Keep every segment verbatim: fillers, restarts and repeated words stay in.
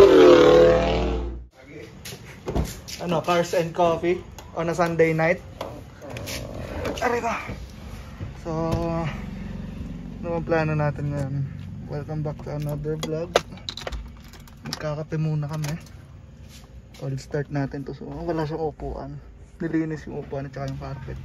Ano, Cars and Coffee on a Sunday night. Arriba. So, ano ang plano natin ngayon? Welcome back to another vlog. Magkakape muna kami. Cold start natin to. So, wala siyang upuan. Nilinis yung upuan at saka yung carpet.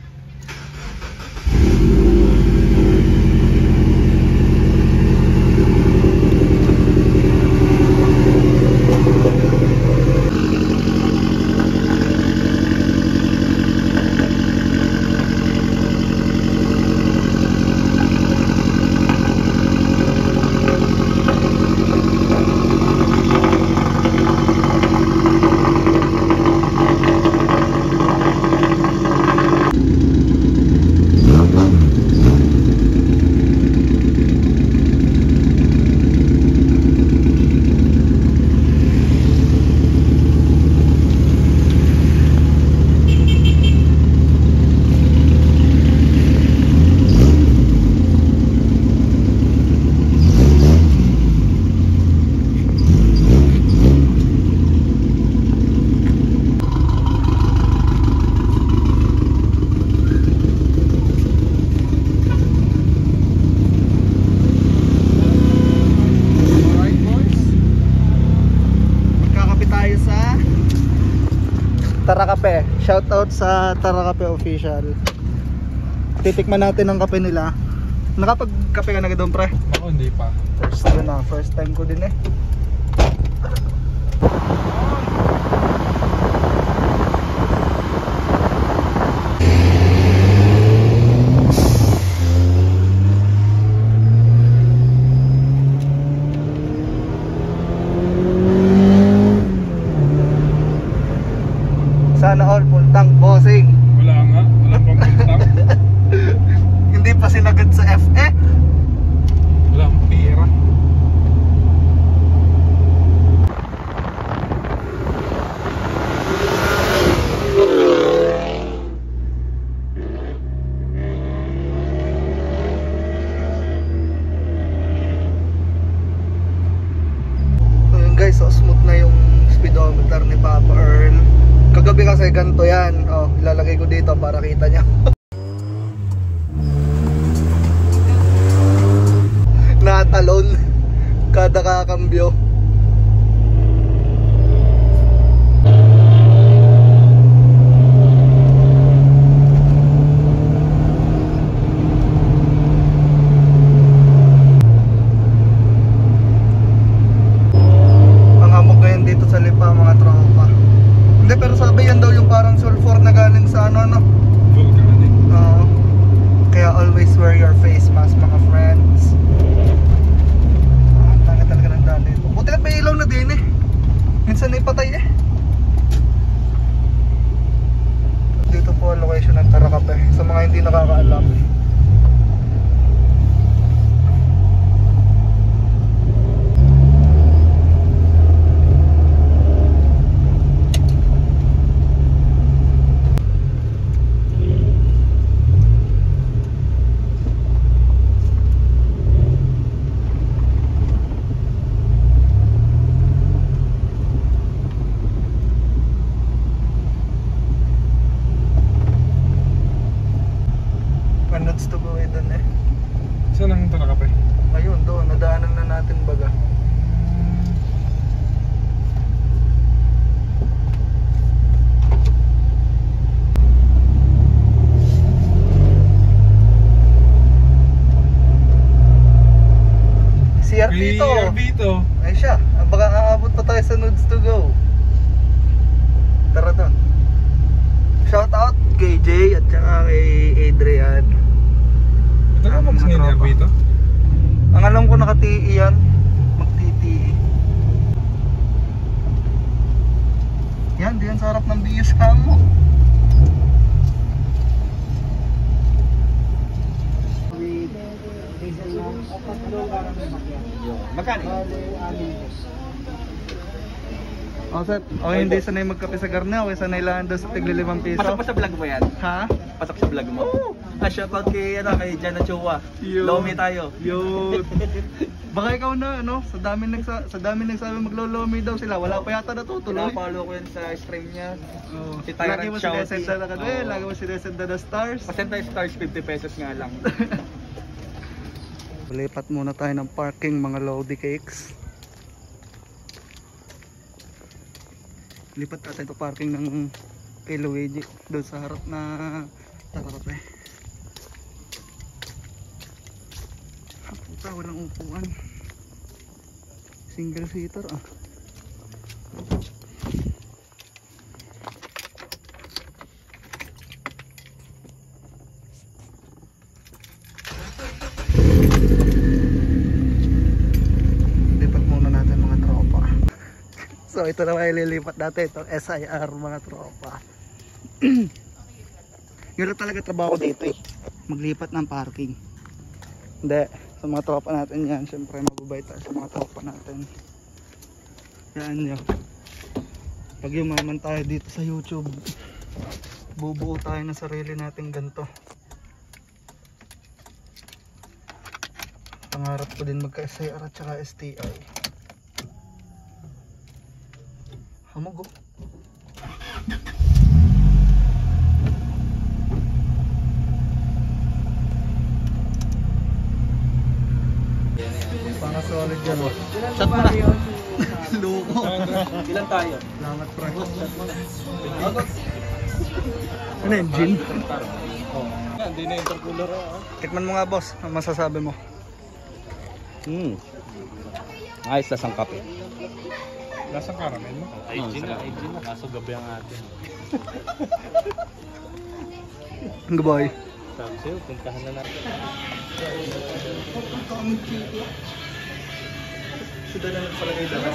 Tara Kape, shoutout sa Tara Kape official. Titikman natin ang kape nila. Nakapagkape ka na doon pre? Ako hindi pa. First time na, first time ko din eh. Sana all full tank bossing. Wala nga, wala pang full tank. Hindi pa sinagad sa F E. Wala akong pira. So yun guys, so smooth na yung speedometer ni Papa Earl. Kagabi kasi ganito yan. Oh, ilalagay ko dito para kita nyo. Natalon kada kakambyo. Ang hamog ngayon dito sa Lipa mga tropa. Hindi, pero sabi yan daw yung parang sulfur na galing sa ano no. Volcanic. Oo. Kaya always wear your face mask mga friends. Ah, tanga talaga ng daan dito. Buti at may ilaw na din eh. Minsan ay patay eh. Dito po ang location ng Tara Kape. Sa mga hindi nakakaalam. Notes to go eh doon eh. Saan ang Tara Kape? Ayun doon, nadaanan na natin baga. C R B to. C R B to. Ay siya, baka aabot pa tayo sa Nodes to go. Tara doon. Shout out kay Jay at saka kay Adrian. Ito ka mag-C R B to? Ang alam ko naka-T E yan. Mag-T T E. Yan, diyan sa harap ng B S mo. Magkano? Oh, sir. O hindi sanay magkape sa garne, okay sanay lang doon sa tigli limang piso. Pasok pa sa vlog mo yan? Ha? Pasok sa vlog mo? Oo. Ah, shoutout kay, ano, kay Jana Chua. Yun. Lomi tayo. Yun. Baka ikaw na, ano, sa dami nagsa sa dami nagsabi maglo-lomi daw sila. Wala pa yata natutuloy. Pinapalo ko yun sa stream niya. Oh. Si Tyrant Lagi mo Shouty. sinesenda na kami, Oo. lagi mo sinesenda na stars. Pasenta yung stars, fifty pesos nga lang. Lipat muna tayo ng parking mga Lodi Cakes. Lipat natin ito parking ng kay Luigi doon sa harap na Tarakape. Ah, puta, walang upuan. Single seater ah. Lipat muna natin mga tropa. So ito na may ililipat natin, itong S I R mga tropa. Yun lang talaga trabaho dito eh, maglipat ng parking. Hindi, sa mga tropa natin yan, syempre mababait tayo sa mga tropa natin. Yan nyo, pag yumaman tayo dito sa YouTube, bubuo tayo ng sarili natin ganito. Pangarap ko din magka S I R at saka S T I. Hamog oh. Para solid yan oh. Shot mo na. Loko. Ilan tayo? Salamat pre. Ano yung gin? Hindi na intercooler ah. Tikman mo nga boss, ang masasabi mo? Hmm. Ayos na sang kape. Lasang caramel mo? Ay, gin na, ay gin na. Kaso gabi ang atin. Ang boy. Sabi sa'yo, puntahan na natin. Suda na nagpalagay dalas.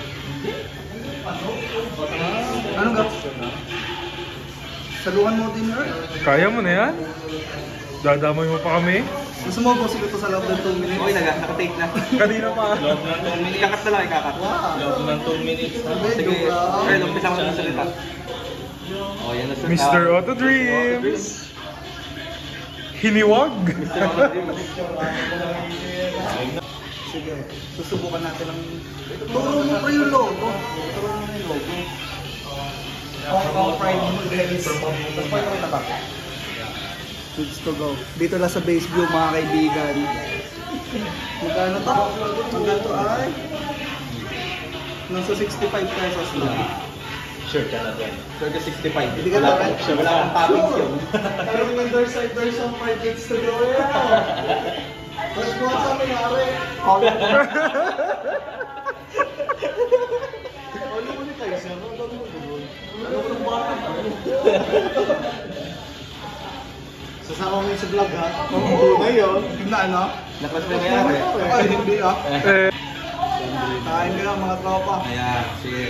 Ano ga? Saluhan mo din her? Kaya mo na yan? Dadamay mo pa kami? Gusto mo boss ito sa loob ng two minutes? Okay, naga, nakatape na. Kanina pa. Loob ng two minutes. Ikakat na lang, ikakat. Wow. Loob ng two minutes. Sabi, Sige, joke lang. okay, lumpisa mo na salita. Oh, yan na sir. Mister Auto Dreams. Hiniwag. Sige, susubukan natin ang... Turo mo pa yung logo. Turo mo yung logo. Hong Kong Pride Days. Goods to go. Dito lang sa base view mga kaibigan. Magkano to? Magkano to ay? Nasa sixty-five pesos lang. Sure ka na dyan. Sure ka sixty-five. Hindi ka na. Sure, wala kang toppings yun. Pero may side version five gigs to go. First one sa minari. Ano mo ni kayo siya? Ano mo doon? Ano mo ng bata? Sasama mo yun sa vlog ha? Oo na yun. Na ano? Naklas na nangyari. Ay hindi ah. Eh, Kain ka lang mga tropa. Ayan, sige.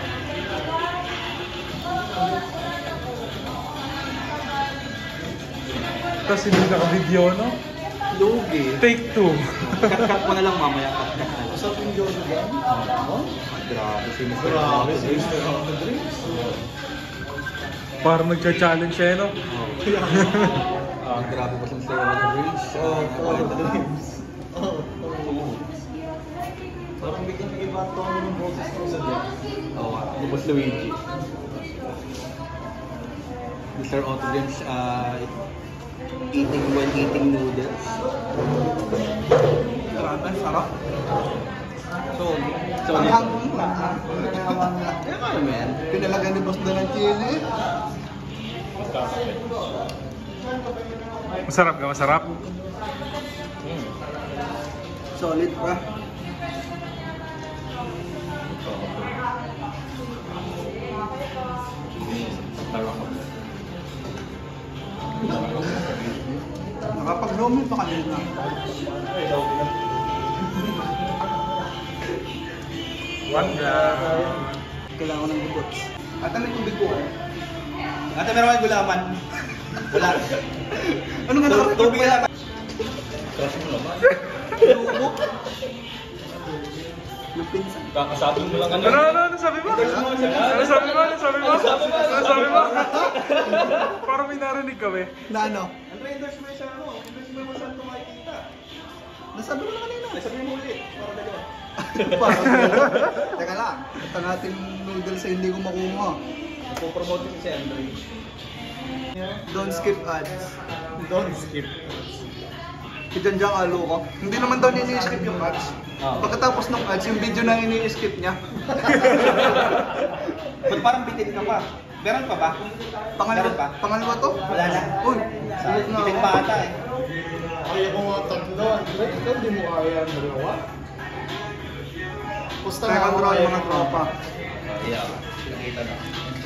tapos hindi naka-video, no? Lugi. Take two. Cut-cut mo na lang mamaya. Cut-cut na lang. Usap yung Jojo ba? Oh, grabe si Mister Grabe, Auto si Mister Auto Dreams. Parang nagcha-challenge siya, no? Ah, grabe pa si Mister Auto Dreams. Oh, Auto Dreams. Oh, parang biglang nag-iba ang tono ng boses ko sa dyan. Oo, lubos Luigi. Mister Auto Dreams, uh, eating when eating noodles. Grabe, sarap. So, so, Ang hanggang na. kaya kaya mo yan. Pinalaga ni Boss Dan ng chili. Masarap ka, masarap. Solid pa. Nakapag-lomi pa kanina. One gram. Kailangan ko ng gugots. At ano yung tubig ko eh? Ate, meron kayong gulaman. Wala. Ano nga nakapag Tubig lang. Trust mo naman. Yung pinsan. Kakasabi mo lang ano. Ano, ano, ano sabi mo? Ano sabi mo? Ano sabi mo? Ano sabi mo? Parang may narinig kami. Na ano? Ano endorse mo siya ano? Endorse mo yung saan ito makikita? Nasabi mo na kanina. Nasabi mo ulit. Para dalawa. Teka lang. Ito natin noodles sa hindi ko makuha. Ipopromote ko si Andre. Don't skip ads. Don't skip. Diyan dyan alo ko. Hindi naman daw nini-skip yung ads. Oh. Pagkatapos ng ads, yung video na ini-skip niya. Ba't parang bitin ka pa? Meron pa ba? Pangalawa pa? Pangalawa to? Wala na. Uy, bitin pa ata eh. Kaya ko nga tatlo. Ikaw di mo kaya ang dalawa? Pusta Kaya na ko ako yung mga tropa. Yeah, nakita na.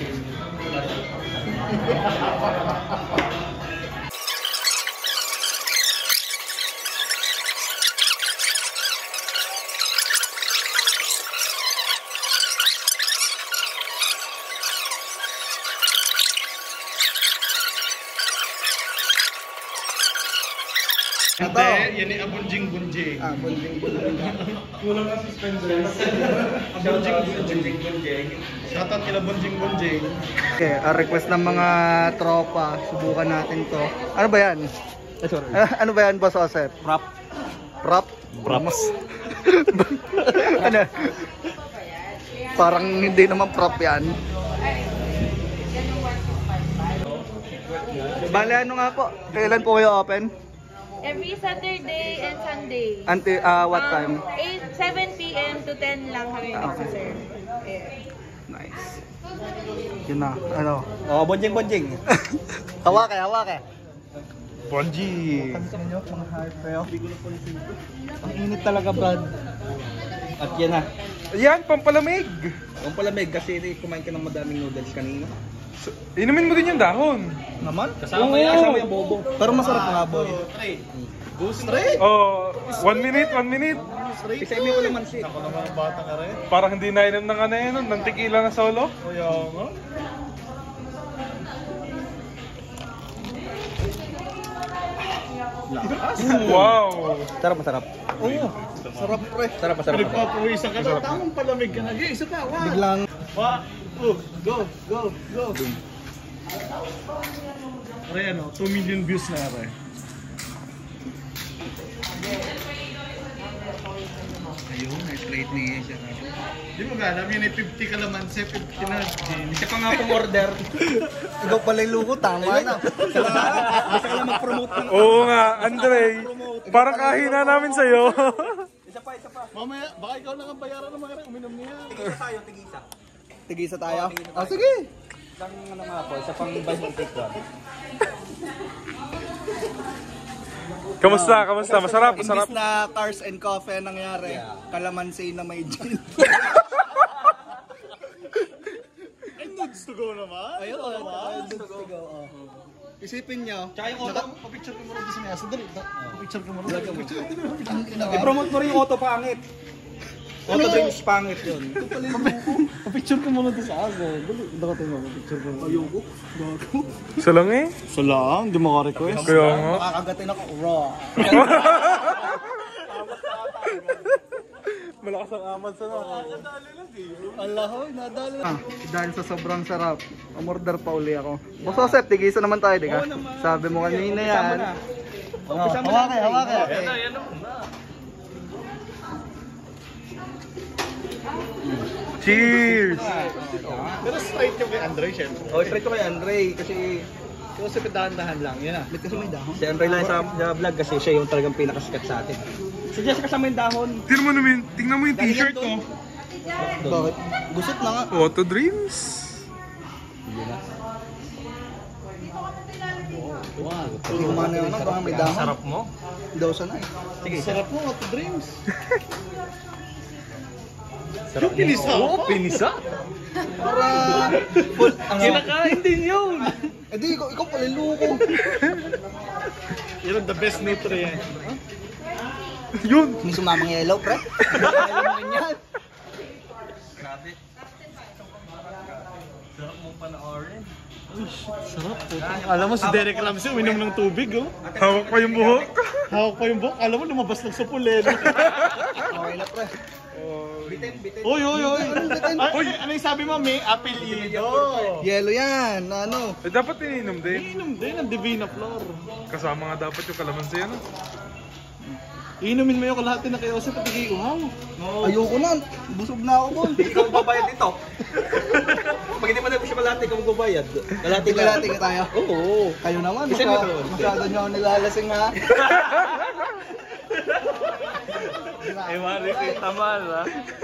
Hindi, yan ay abunjing-bunjing. Ah, bunjing-bunjing. Kulang na suspenders. Abunjing-bunjing. Shoutout kila bunjing-bunjing. Okay, a request ng mga tropa. Subukan natin to. Ano ba yan? Eh, sorry. Ah, ano ba yan, Boss Joseph? Prop. Prop? Props. Ano? Parang hindi naman prop yan. Bale, ano nga po? Kailan po kayo open? Every Saturday and Sunday. Until, uh, what time? Um, eight, seven p m to ten lang kami Ah, nagsaserve. Yeah. Nice. Yun na, ano? Oh, bonjing-bonjing. Hawak eh, hawak eh. Bonji. Pansin nyo, mga hype kayo. Ang init talaga, Brad. At yan na. Yan, pampalamig. Ang palamig kasi kumain ka ng madaming noodles kanina. So, inumin mo din yung dahon. Naman? Kasama Oo. yan. Kasama yung bobo. Pero masarap nga, boy. Go straight! Oh, one minute, one minute. Isa mo naman si. Ako naman ang bata ka rin. Parang hindi nainom ng ano yun, ng tequila na solo. Kaya nga. Wow. Sarap, masarap. Oo. Sarap pre. Sarap, masarap. Pinagpapawisan ka na. Tamang palamig ka na. Okay, isa pa. One. Biglang. One. Two. Go. Go. Go. Pre, ano? two million views na pre. Ayun, nice plate ni siya. Di mo ba alam yun ay fifty kalamansi, fifty na gin. Siya pa nga pong order. Ikaw pala yung luko, tama na. Basta ka lang mag-promote ng... Oo nga, Andre. Parang kahina namin sa'yo. Isa pa, isa pa. Mamaya, baka ikaw lang ang bayaran ng mga rin. Uminom niya. Tigisa tayo, tigisa. Tigisa tayo? tigisa Ah, tayo. sige. Isang ano nga po, isa pang buy one take one. Kamusta, kamusta? Masarap, masarap. Imbis na cars and coffee ang nangyari, kalamansi na may gin. And nudes to go naman. Ayun, ayun, ayun. Isipin nyo, Tsaka yung auto, Pa-picture ko muna doon sa mesa. Dali, pa-picture ko muna. i-promote mo rin yung auto pangit. Auto drinks pangit yun. Pa-picture ko muna doon sa ago. Dali, daw tayo pa-picture ko muna. Ayoko. Bago. Isa lang eh. So lang, di mo ka-request. Kaya nga. makakagatin ako raw. Malakas ang aman sa no. Allah, hoy, nadali lang. Ah, dahil sa sobrang sarap, umorder pa uli ako. Boss Joseph, tigisa naman tayo, di ka? Oo naman. Sabi mo kanina Umpisa mo yan. na. Oh, Umpisa mo na. hawake, hawake. Yan na, yan na. Cheers! Pero straight yung kay Andre, syempre. Oh, straight ko kay Andre kasi So, sa dahan-dahan lang, yun ah. Ba't kasi may dahon? si Andre lang sa, sa vlog kasi siya yung talagang pinakasikat sa atin. Si Jessica kasama yung dahon. Tingnan mo naman, tingnan mo yung t-shirt ko. Bakit? Gusot na nga. Auto Dreams. Yung mana yun, baka may dahon. Sarap mo. Daw sana eh. Sige, Sarap mo, Auto Dreams. sarap mo. Pinisa Oo, pa. pinisa. Para full, ano? Kinakain din yun. Eh di, ikaw, ikaw pala yung luko. Yun ang the best nutrient. Yun. May sumamang yellow, pre. Ayaw mo rin yan. Grabe. Sarap mo pa na orange. Sarap po. Alam mo si Derek Ramsey uminom ng tubig, oh. Hawak pa yung buhok. Hawak pa yung buhok. Alam mo lumabas ng sa pulelo. Okay na, pre. Bitin, bitin. Uy, uy, uy. Ay, uy, ano yung sabi mo? May apelyido. Yellow yan, ano. Eh, dapat ininom din. Inom din ang Divina Flor. Kasama nga dapat yung kalamansi, ano? Inumin mo yung kalahati na kay Jose pati kay Uhaw. Ayoko na, busog na ako boy. Hindi ka magbabayad dito. Pag hindi mo na siya kalahati, ikaw magbabayad. Kalahati ka. Kalahati ka tayo. Oo. Kayo naman, Isa masya, mo to. masyado nyo ako nilalasing ha. Eh, mali kay Tamal, ha?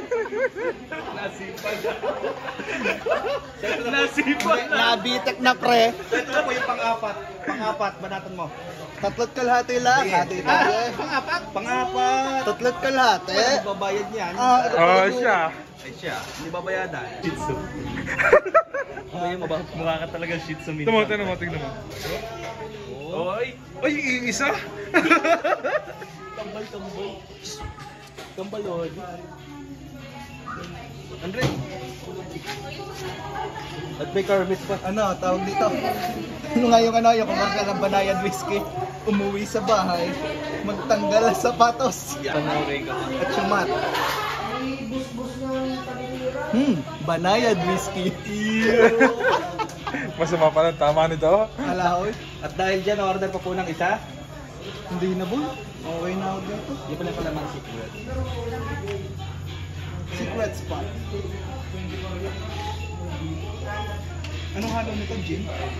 Nasipan na. Nabitek na pre. Ito na po yung pang-apat. Pang-apat, banatan mo. Tatlot kalahati lang. Hati tayo eh. Pang-apat? Pang-apat. Tatlot kalahati. Magbabayad niyan. Ah, ito Oo, pala siya. Ay siya, hindi babayadan. Shitsu. Ngayon mabang. Mukha ka talaga shih tzu minsan. Tignan mo, tignan mo, tignan mo. Oy! Ay, iisa! Tambal, tambal. Tambal, Lord. Andre. At may karmis pa. Ano, tawag dito. Ano nga yung ano, yung commercial ng Banayad Whiskey. Umuwi sa bahay, magtanggal ang sapatos. Panoorin ka. At sumat. Hmm, Banayad Whiskey. Masama pa lang, tama nito. Alahoy. At dahil dyan, order pa po ng isa. Hindi na boy. Okay na ako dito. Hindi pala pala mga secret. Secret spot. Anong halo nito, gin?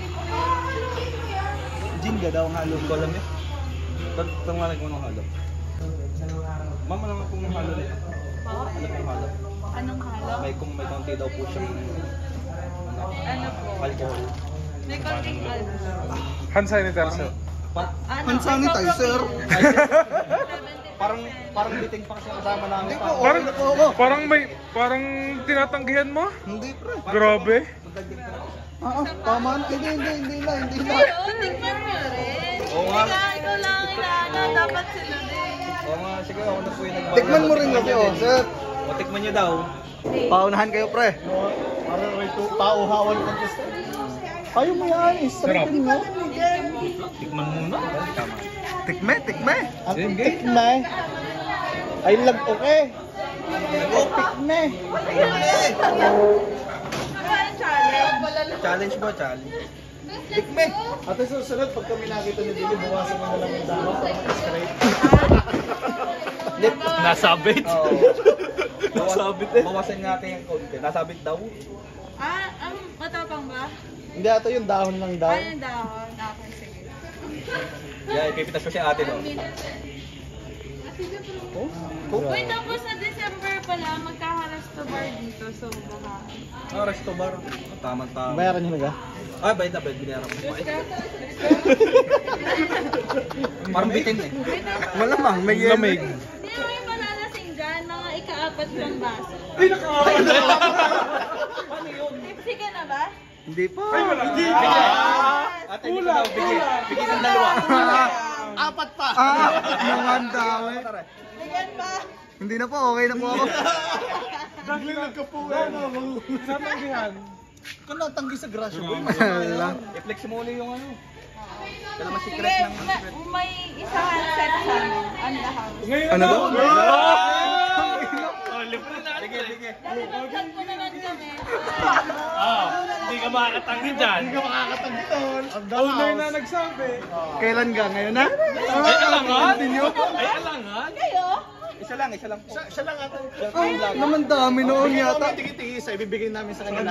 Gin ka daw ang halo. Hindi ko alam yun. Ba't tangalag mo ng halo? Mama naman kung halo nito. Po? Ano pong halo? Anong halo? May kung may konti daw po siyang ano, Ano po? alcohol. May konting alcohol. Hand sanitizer. Pa- Ano? Hand sanitizer. parang parang biting pa kasi kasama namin. Hindi pa. ko, Parang, okay na po ako. parang may, parang tinatanggihan mo? Hindi pre. Grabe. Ah, ah, tama. Hindi, hindi, hindi na, hindi na. Pero, tingnan mo rin. Oo nga. Ikaw, ikaw lang ang inaano. Dapat sila din. Oo nga, sige ako na po yung nagbayad. Tikman mo rin kasi, oh, sir. O, tikman niyo daw. Paunahan kayo, pre. Para rito, pauhawan ko gusto. Ayaw mo yan, isarapin mo. Tikman muna. Tama. Tikme, tikme. Ang tikme. Ay lag okay. Tikme. Challenge. Challenge ba? Challenge. Tikme. At sa susunod, pag kami nakita ni Billy, buwasan mo na lang yung dama para mag-straight. Nasabit. Oo. Nasabit eh. Bawasan natin yung konti. Nasabit daw. Ah, um, matapang ba? Hindi ata yung dahon lang daw. Ay, yung dahon. Okay, sige. Yeah, ipipitas ko si ate no. Oh, Uy, tapos sa December pala, magkakaresto bar dito. So, baka... Ah, resto bar. Tama tama. bayaran niyo na ga? Ay, bayad na bayad. Binayaran ko. Diyos ka. Parang bitin eh. Malamang, may yelo. Lamig. Hindi mo yung malalasing dyan, mga ikaapat ng baso. Ay, nakakawin na! Tipsy ka na ba? Hindi pa. Ay, wala. Ate, hindi ko daw. Bigay. Bigay ng dalawa. Apat pa! Ah, yung ang dami. Bigyan pa. Hindi na po, okay na po ako. Biglang nagkapuan ako. Tinatanggihan. Kung natanggi sa grasyo, boy. Wala. I-flex mo ulit yung ano. Kailan mas Sige, secret ng ma- may isa handset sa amin. On the house. Ngayon Ano daw? Sige, sige. Dahil mag-vlog mo naman kami. Ah, hindi ka makakatanggi dyan. Hindi ka makakatanggi doon. Owner na nagsabi. Kailan ka? Ngayon na? Ay, alangan! Continue? Ay, alangan! Kayo? Isa lang, isa lang po. Siya, siya lang ata. Ah, naman dami noon yata. Tigi-tigi isa, ibibigay namin sa kanya.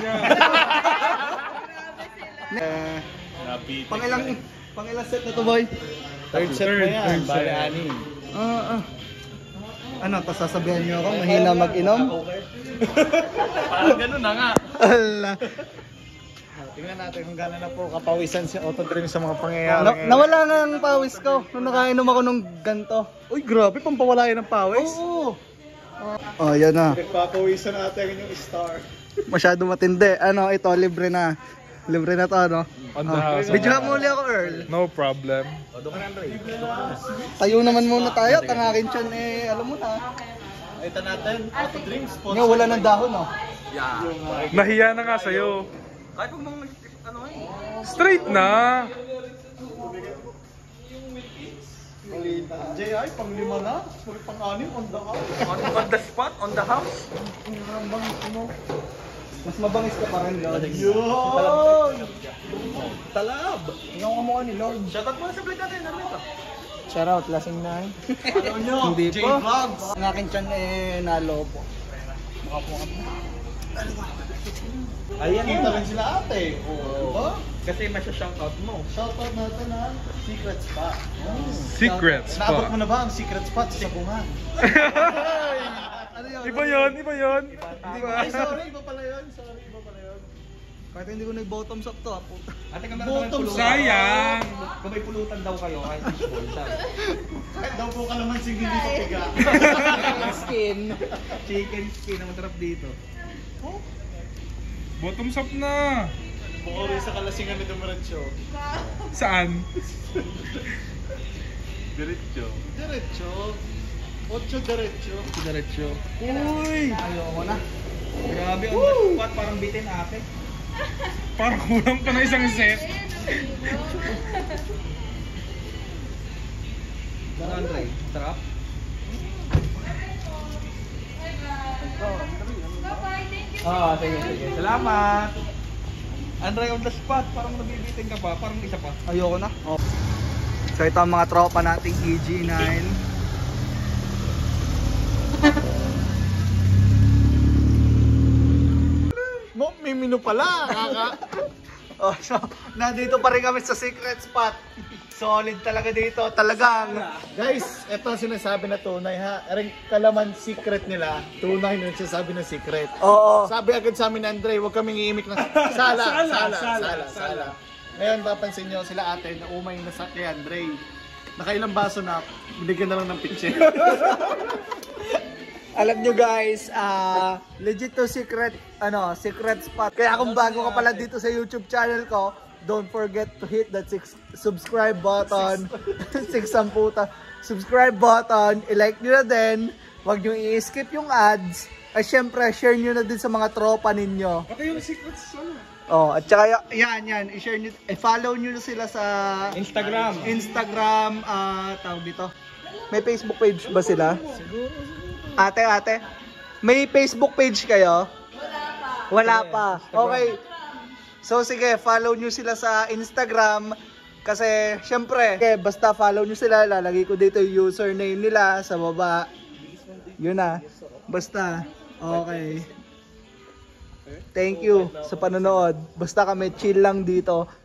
Eh, pangilang, pangilang set na to boy? Third set na yan, bali ani. Ah, ah. Ano, tapos sasabihan niyo ako, mahina mag-inom? Parang ganun na nga. Ala. Tingnan natin kung gano'n na po kapawisan si Otto Dream sa mga pangyayari. Na, nawala nga ang pawis ko nung nakainom ako nung ganto. Uy, grabe, pampawala yan ng pawis. Oo. Oh, yan na. Nagpapawisan natin yung star. Masyado matindi. Ano, ito, libre na. Libre na to, ano? On the house. Video mo uli ako, Earl. No problem. O, doon ka na, Andre. Tayo naman muna tayo. Tangakin siya eh, alam mo na. Ito natin, Otto Dream, sponsor. Nga, wala ng dahon, oh. Yeah. Nahiya na nga sa'yo. Kahit pag nung ano eh. Straight na. J I, pang lima na. Sorry, pang anim, on the house. On, on the spot, on the house. Ang bangis mo. Mas mabangis ka pa rin, Lord. Yun! Talab! Yung kamukha ni Lord. Shoutout mo na sa vlog natin, Narmito. Shoutout, lasing na eh. Ano nyo? Hindi J pa. Vlogs. Ang akin chan eh, nalo po. Maka po kami. Ayan, kita rin sila ate. Oo. Kasi masya-shoutout mo. Shoutout natin ha. Secret Spot. Secret Naabot spot. mo na ba ang secret spot sa bungan? Ano yun? Iba yun, iba yun. Hindi ba? Ay, sorry, iba pala yun. Sorry, iba pala yun. Kahit hindi ko nag-bottoms up to ha. Puta. Ate, kung Bottom sayang. Kung may pulutan daw kayo, kahit fishball, sabi. Kahit daw po kalamansin hindi papiga. Skin. Chicken skin ang masarap dito. Bottoms up na. Bukori sa kalasingan ni Dumiretso. Saan? Diretso. Diretso. Ocho diretso. Diretso. Uy! Ayoko na. Grabe, on the spot, parang bitin ate. Parang kulang pa na isang set. Ano, Andre? Sarap? Bye-bye, thank you. Ah, sige, sige. Salamat! Andre, on the spot, parang nabibitin ka pa, parang isa pa. Ayoko na. Oh. So ito ang mga tropa nating E G nine. Mo, may menu pala. Kaka. Oh, so, nandito pa rin kami sa secret spot. Solid talaga dito, talagang. Guys, ito ang sinasabi na tunay ha. Ring kalaman secret nila. Tunay na sinasabi na secret. Oo. Sabi agad sa amin ni Andre, huwag kaming iimik na sala, sala, sala, sala, sala. Ngayon, papansin nyo sila ate na umay na sa kay Andre. Nakailang baso na, binigyan na lang ng pitche. Alam nyo guys, ah legit to secret, ano, secret spot. Kaya kung bago ka pala dito sa YouTube channel ko, don't forget to hit that six, subscribe button. Six ang puta. Subscribe button, i-like nyo na din. Huwag nyo i-skip yung ads. At syempre, share nyo na din sa mga tropa ninyo. Pati yung secrets, ano? Oh, at saka y- yan, yan, i-share nyo, i-follow nyo na sila sa Instagram. Instagram, ah, tawag dito. May Facebook page ba sila? Ate, ate, may Facebook page kayo? Wala pa. Okay. So sige, follow nyo sila sa Instagram. Kasi syempre, okay, basta follow nyo sila. Lalagay ko dito yung username nila sa baba. Yun na. Basta. Okay. Thank you sa panonood. Basta kami chill lang dito.